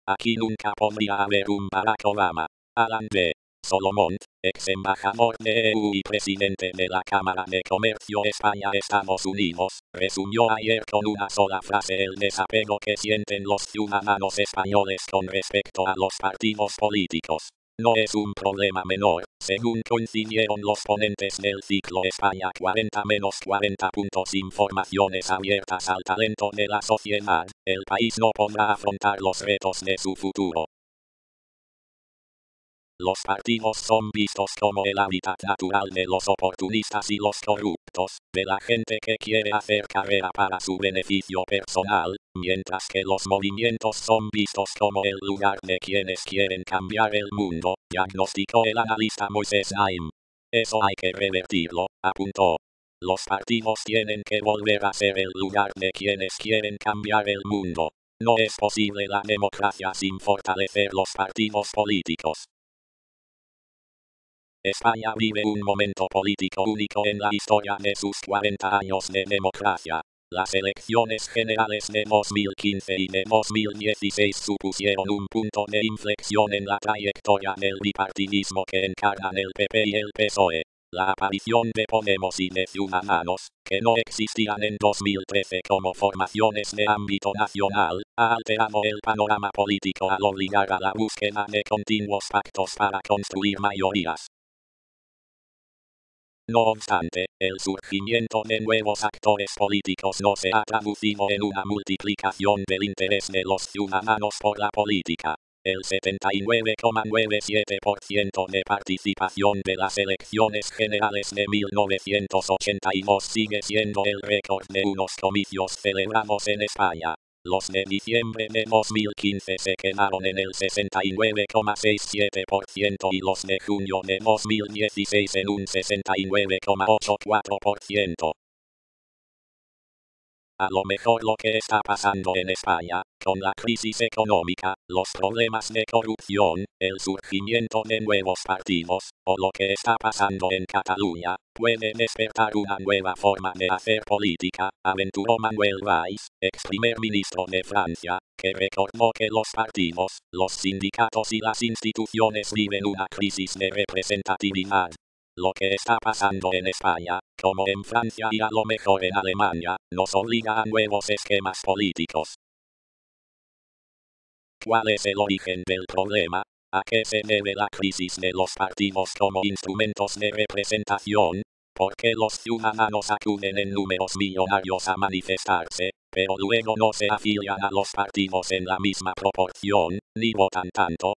Aquí nunca podría haber un Barack Obama. Alan B. Solomont, ex embajador de EU y presidente de la Cámara de Comercio España-Estados Unidos, resumió ayer con una sola frase el desapego que sienten los ciudadanos españoles con respecto a los partidos políticos. No es un problema menor, según coincidieron los ponentes del ciclo España 40-40. Informaciones abiertas al talento de la sociedad, el país no podrá afrontar los retos de su futuro. Los partidos son vistos como el hábitat natural de los oportunistas y los corruptos, de la gente que quiere hacer carrera para su beneficio personal, mientras que los movimientos son vistos como el lugar de quienes quieren cambiar el mundo, diagnosticó el analista Moisés Naim. Eso hay que revertirlo, apuntó. Los partidos tienen que volver a ser el lugar de quienes quieren cambiar el mundo. No es posible la democracia sin fortalecer los partidos políticos. España vive un momento político único en la historia de sus 40 años de democracia. Las elecciones generales de 2015 y de 2016 supusieron un punto de inflexión en la trayectoria del bipartidismo que encarnan el PP y el PSOE. La aparición de Podemos y de Ciudadanos, que no existían en 2013 como formaciones de ámbito nacional, ha alterado el panorama político al obligar a la búsqueda de continuos pactos para construir mayorías. No obstante, el surgimiento de nuevos actores políticos no se ha traducido en una multiplicación del interés de los ciudadanos por la política. El 79,97% de participación de las elecciones generales de 1982 sigue siendo el récord de unos comicios celebrados en España. Los de diciembre de 2015 se quedaron en el 69,67% y los de junio de 2016 en un 69,84%. A lo mejor lo que está pasando en España, con la crisis económica, los problemas de corrupción, el surgimiento de nuevos partidos, o lo que está pasando en Cataluña, puede despertar una nueva forma de hacer política, aventuró Manuel Valls, ex primer ministro de Francia, que recordó que los partidos, los sindicatos y las instituciones viven una crisis de representatividad. Lo que está pasando en España, como en Francia y a lo mejor en Alemania, nos obliga a nuevos esquemas políticos. ¿Cuál es el origen del problema? ¿A qué se debe la crisis de los partidos como instrumentos de representación? ¿Por qué los ciudadanos acuden en números millonarios a manifestarse, pero luego no se afilian a los partidos en la misma proporción, ni votan tanto?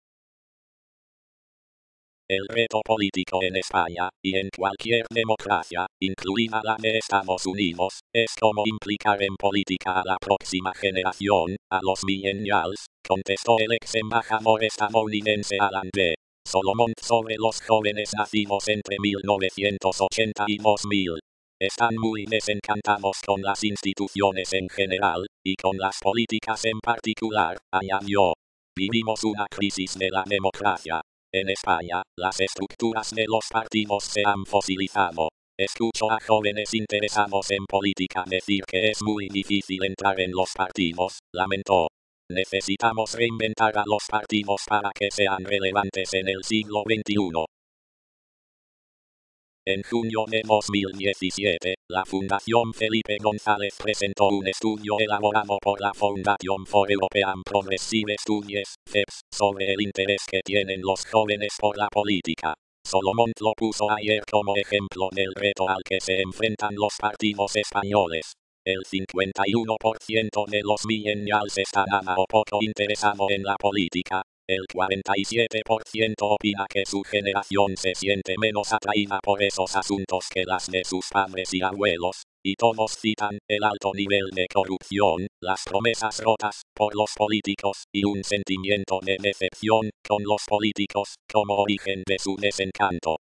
El reto político en España, y en cualquier democracia, incluida la de Estados Unidos, es cómo implicar en política a la próxima generación, a los millennials, contestó el ex embajador estadounidense Alan B. Solomont sobre los jóvenes nacidos entre 1980 y 2000. Están muy desencantados con las instituciones en general, y con las políticas en particular, añadió. Vivimos una crisis de la democracia. En España, las estructuras de los partidos se han fosilizado. Escucho a jóvenes interesados en política decir que es muy difícil entrar en los partidos, lamentó. Necesitamos reinventar a los partidos para que sean relevantes en el siglo XXI. En junio de 2017, la Fundación Felipe González presentó un estudio elaborado por la Foundation for European Progressive Studies, FEPS, sobre el interés que tienen los jóvenes por la política. Solomont lo puso ayer como ejemplo del reto al que se enfrentan los partidos españoles. El 51% de los millennials están nada o poco interesado en la política. El 47% opina que su generación se siente menos atraída por esos asuntos que las de sus padres y abuelos, y todos citan el alto nivel de corrupción, las promesas rotas por los políticos y un sentimiento de decepción con los políticos como origen de su desencanto.